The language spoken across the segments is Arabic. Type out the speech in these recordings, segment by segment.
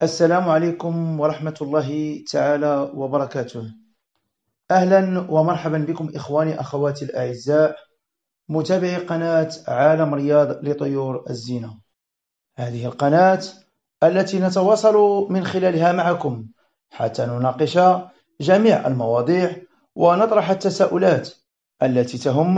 السلام عليكم ورحمة الله تعالى وبركاته. أهلا ومرحبا بكم إخواني أخواتي الأعزاء متابعي قناة عالم رياض لطيور الزينة. هذه القناة التي نتواصل من خلالها معكم حتى نناقش جميع المواضيع ونطرح التساؤلات التي تهم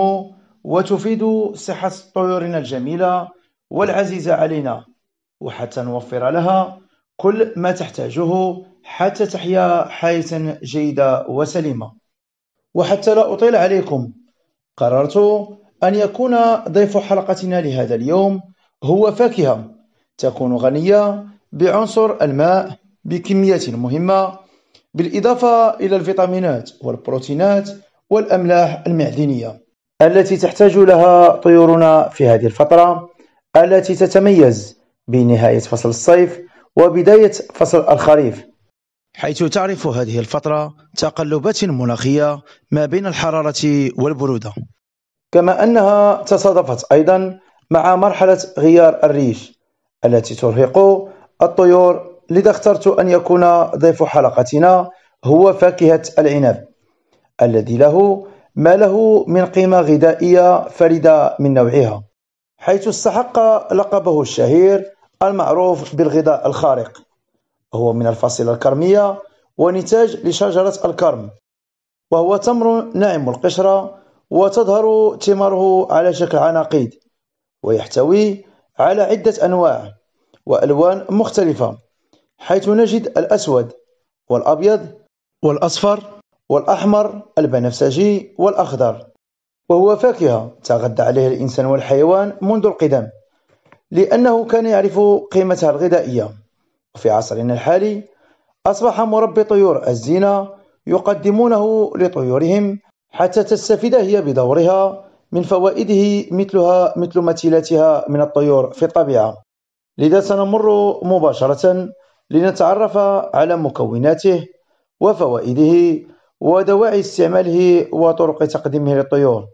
وتفيد صحة طيورنا الجميلة والعزيزة علينا، وحتى نوفر لها كل ما تحتاجه حتى تحيا حياة جيدة وسليمة. وحتى لا أطيل عليكم، قررت أن يكون ضيف حلقتنا لهذا اليوم هو فاكهة تكون غنية بعنصر الماء بكمية مهمة، بالإضافة إلى الفيتامينات والبروتينات والأملاح المعدنية التي تحتاج لها طيورنا في هذه الفترة التي تتميز بنهاية فصل الصيف وبداية فصل الخريف، حيث تعرف هذه الفترة تقلبات مناخية ما بين الحرارة والبرودة، كما أنها تصادفت أيضا مع مرحلة غيار الريش التي ترهق الطيور. لذا اخترت أن يكون ضيف حلقتنا هو فاكهة العنب الذي له ما له من قيمة غذائية فريدة من نوعها، حيث استحق لقبه الشهير المعروف بالغذاء الخارق. هو من الفصيلة الكرمية ونتاج لشجرة الكرم، وهو تمر ناعم القشرة وتظهر ثماره على شكل عناقيد، ويحتوي على عدة أنواع وألوان مختلفة، حيث نجد الأسود والأبيض والأصفر والأحمر البنفسجي والأخضر. وهو فاكهة تغذى عليها الإنسان والحيوان منذ القدم، لأنه كان يعرف قيمتها الغذائية. وفي عصرنا الحالي أصبح مربي طيور الزينة يقدمونه لطيورهم حتى تستفيد هي بدورها من فوائده مثل مثيلاتها من الطيور في الطبيعة. لذا سنمر مباشرة لنتعرف على مكوناته وفوائده ودواعي استعماله وطرق تقديمه للطيور.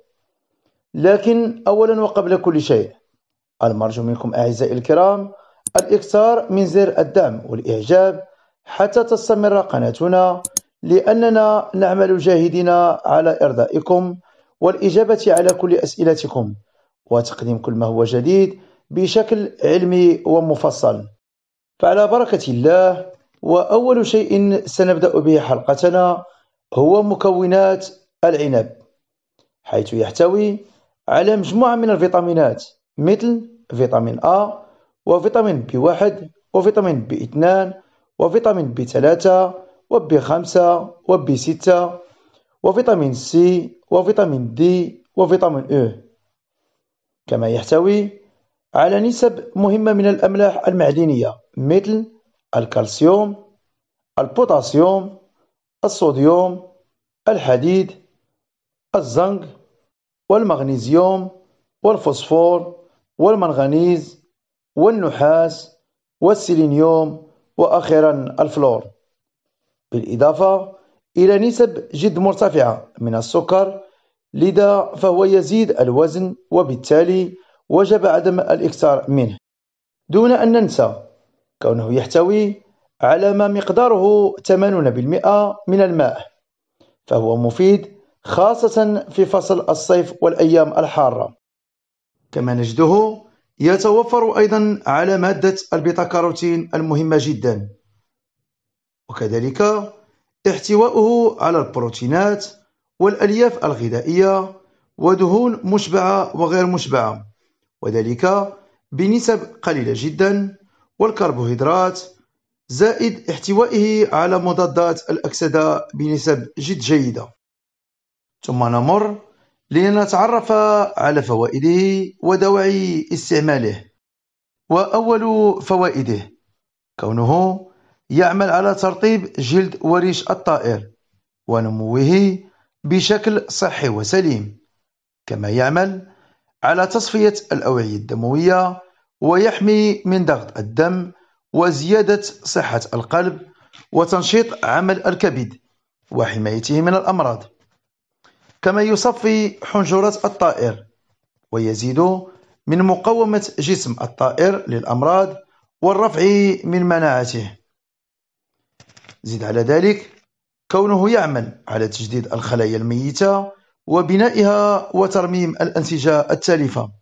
لكن أولا وقبل كل شيء، المرجو منكم أعزائي الكرام الإكثار من زر الدعم والإعجاب حتى تستمر قناتنا، لأننا نعمل جاهدين على إرضائكم والإجابة على كل أسئلتكم وتقديم كل ما هو جديد بشكل علمي ومفصل. فعلى بركة الله، وأول شيء سنبدأ به حلقتنا هو مكونات العنب، حيث يحتوي على مجموعة من الفيتامينات مثل فيتامين A وفيتامين B1 وفيتامين B2 وفيتامين B3 وB5 وB6 وفيتامين C وفيتامين D وفيتامين E. كما يحتوي على نسب مهمة من الأملاح المعدنية مثل الكالسيوم، البوتاسيوم، الصوديوم، الحديد، الزنك والمغنيسيوم والفوسفور والمنغنيز والنحاس والسيلينيوم وأخيرا الفلور، بالإضافة إلى نسب جد مرتفعة من السكر. لذا فهو يزيد الوزن، وبالتالي وجب عدم الإكثار منه، دون أن ننسى كونه يحتوي على ما مقداره 80% من الماء، فهو مفيد خاصة في فصل الصيف والأيام الحارة. كما نجده يتوفر أيضا على مادة البيتا كاروتين المهمة جدا، وكذلك احتواؤه على البروتينات والألياف الغذائية ودهون مشبعة وغير مشبعة، وذلك بنسب قليلة جدا، والكربوهيدرات، زائد احتوائه على مضادات الأكسدة بنسب جد جيدة. ثم نمر لنتعرف على فوائده ودواعي استعماله. وأول فوائده كونه يعمل على ترطيب جلد وريش الطائر ونموه بشكل صحي وسليم، كما يعمل على تصفية الأوعية الدموية ويحمي من ضغط الدم وزيادة صحة القلب وتنشيط عمل الكبد وحمايته من الأمراض. كما يصفي حنجرة الطائر ويزيد من مقاومة جسم الطائر للأمراض والرفع من مناعته. زد على ذلك كونه يعمل على تجديد الخلايا الميتة وبنائها وترميم الأنسجة التالفة،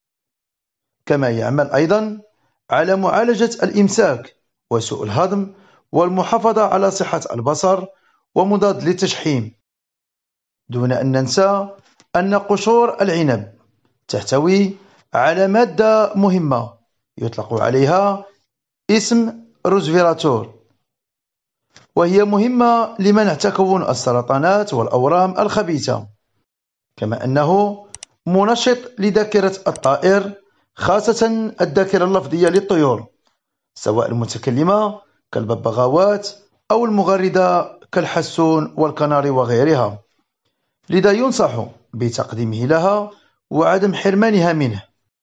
كما يعمل أيضا على معالجة الإمساك وسوء الهضم والمحافظة على صحة البصر ومضاد للتشحيم، دون أن ننسى أن قشور العنب تحتوي على مادة مهمة يطلق عليها اسم روزفيراتور، وهي مهمة لمنع تكون السرطانات والأورام الخبيثة، كما أنه منشط لذاكرة الطائر، خاصة الذاكرة اللفظية للطيور، سواء المتكلمة كالببغاوات أو المغردة كالحسون والكناري وغيرها، لذا ينصح بتقديمه لها وعدم حرمانها منه.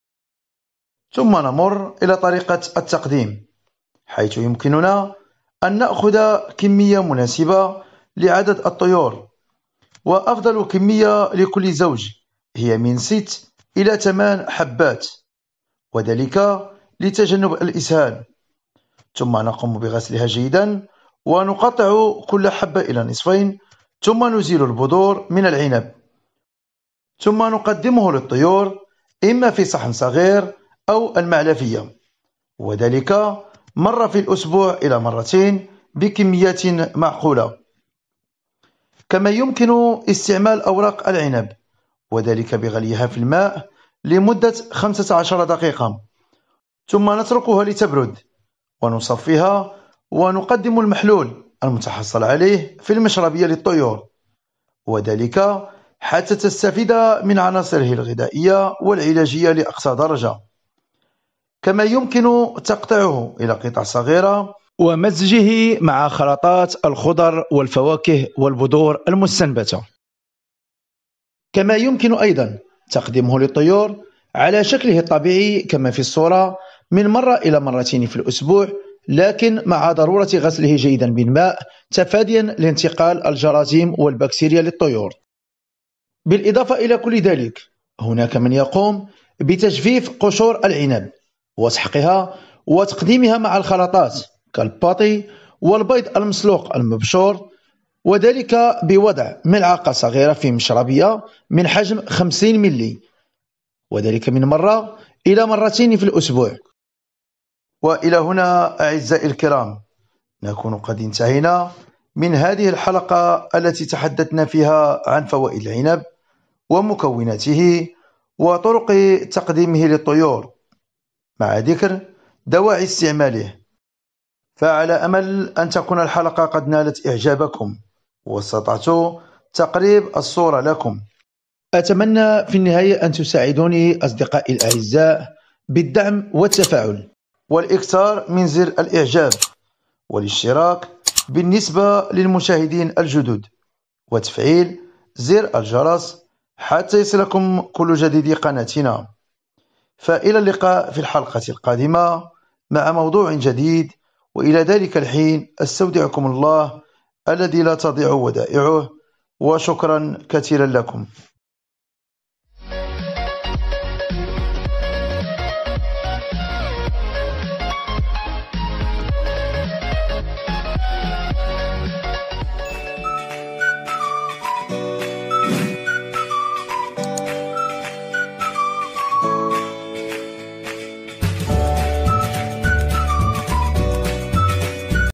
ثم نمر إلى طريقة التقديم، حيث يمكننا أن نأخذ كمية مناسبة لعدد الطيور، وأفضل كمية لكل زوج هي من 6 إلى 8 حبات، وذلك لتجنب الإسهال. ثم نقوم بغسلها جيدا ونقطع كل حبة إلى نصفين، ثم نزيل البذور من العنب، ثم نقدمه للطيور إما في صحن صغير أو المعلفية، وذلك مرة في الأسبوع إلى مرتين بكميات معقولة. كما يمكن استعمال أوراق العنب، وذلك بغليها في الماء لمدة 15 دقيقة، ثم نتركها لتبرد ونصفيها ونقدم المحلول المتحصل عليه في المشربية للطيور، وذلك حتى تستفيد من عناصره الغذائية والعلاجية لأقصى درجة. كما يمكن تقطيعه إلى قطع صغيرة ومزجه مع خلطات الخضر والفواكه والبذور المستنبتة. كما يمكن أيضا تقديمه للطيور على شكله الطبيعي كما في الصورة من مرة إلى مرتين في الأسبوع، لكن مع ضرورة غسله جيدا بالماء تفاديا لانتقال الجراثيم والبكتيريا للطيور. بالإضافة إلى كل ذلك، هناك من يقوم بتجفيف قشور العنب وسحقها وتقديمها مع الخلطات كالباطي والبيض المسلوق المبشور، وذلك بوضع ملعقة صغيرة في مشربية من حجم 50 ملي، وذلك من مرة إلى مرتين في الأسبوع. وإلى هنا أعزائي الكرام نكون قد انتهينا من هذه الحلقة التي تحدثنا فيها عن فوائد العنب ومكوناته وطرق تقديمه للطيور، مع ذكر دواعي استعماله. فعلى أمل أن تكون الحلقة قد نالت إعجابكم واستطعت تقريب الصورة لكم. أتمنى في النهاية أن تساعدوني أصدقائي الأعزاء بالدعم والتفاعل والإكثار من زر الإعجاب والاشتراك بالنسبة للمشاهدين الجدد، وتفعيل زر الجرس حتى يصلكم كل جديد قناتنا. فإلى اللقاء في الحلقة القادمة مع موضوع جديد، وإلى ذلك الحين أستودعكم الله الذي لا تضيع ودائعه، وشكرا كثيرا لكم.